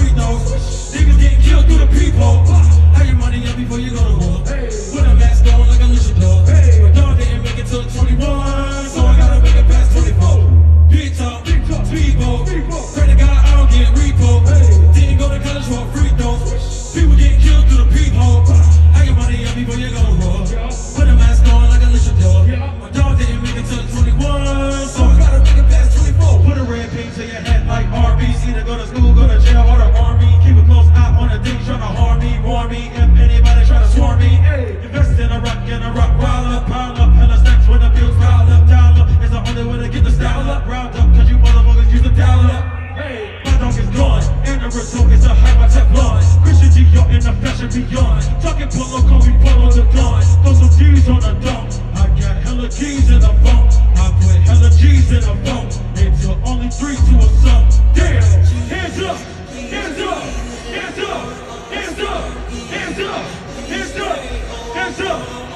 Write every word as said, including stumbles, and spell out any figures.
free throws. Niggas getting killed through the peephole. Have your money up before you go to war. Put a mask on like a luchador. My dog didn't make it till twenty-one, so I gotta make it past twenty-four. Big talk, speedboat. Pray to God I don't get repo. Didn't go to college for a free throw. People getting killed through the peephole. Have your money up before you go to war. Put a mask on like a luchador. My dog didn't make it till twenty-one, so I gotta make it past twenty-four. Put a red pin to your head like R B. Either go to school, go to jail, or the army. Keep a close eye on the things trying to harm me, warn me if anybody try to swarm me. Invest in a rock, in a rock, pile up, pile up, hella stacks when the bills pile up, dial up. It's the only way to get the style up, round up, cause you motherfuckers use the dial up. My dog is gone, and the result is a high Teflon. Christian Dior in the fashion beyond. Talking polo, call me polo the dawn. Throw some D's on the dome. I got hella keys in the phone. I put hella G's in the phone. Until only three to a sum. Damn! Hands up! Hands up! Hands up! Hands up! Hands up! Hands up! Hands up!